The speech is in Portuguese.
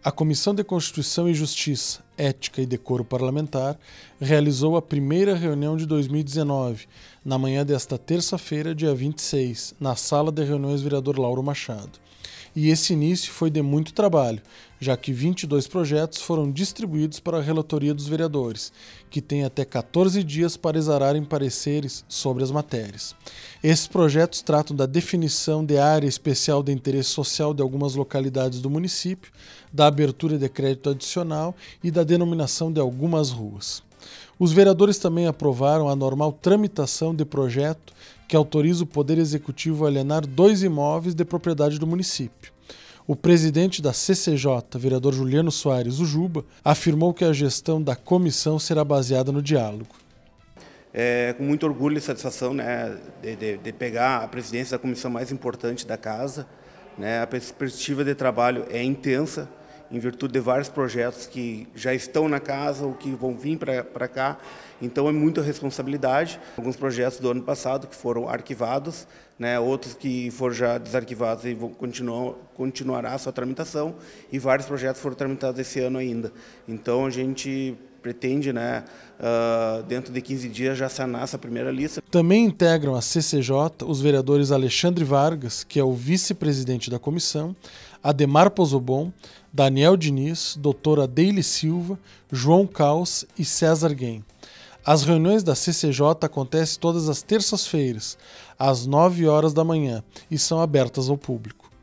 A Comissão de Constituição e Justiça, Ética e Decoro Parlamentar realizou a primeira reunião de 2019, na manhã desta terça-feira, dia 26, na Sala de Reuniões Vereador Lauro Machado. E esse início foi de muito trabalho, já que 22 projetos foram distribuídos para a relatoria dos vereadores, que tem até 14 dias para exararem pareceres sobre as matérias. Esses projetos tratam da definição de área especial de interesse social de algumas localidades do município, da abertura de crédito adicional e da denominação de algumas ruas. Os vereadores também aprovaram a normal tramitação de projeto que autoriza o Poder Executivo a alienar 2 imóveis de propriedade do município. O presidente da CCJ, vereador Juliano Soares, o Juba, afirmou que a gestão da comissão será baseada no diálogo. É com muito orgulho e satisfação, de pegar a presidência da comissão mais importante da casa. A perspectiva de trabalho é intensa, em virtude de vários projetos que já estão na casa ou que vão vir para cá. Então é muita responsabilidade. Alguns projetos do ano passado que foram arquivados, outros que foram já desarquivados e vão continuará a sua tramitação, e vários projetos foram tramitados esse ano ainda. Então a gente pretende, dentro de 15 dias, já sanar essa primeira lista. Também integram a CCJ os vereadores Alexandre Vargas, que é o vice-presidente da comissão, Ademar Pozobon, Daniel Diniz, doutora Deile Silva, João Caus e César Guem. As reuniões da CCJ acontecem todas as terças-feiras, às 9 horas da manhã, e são abertas ao público.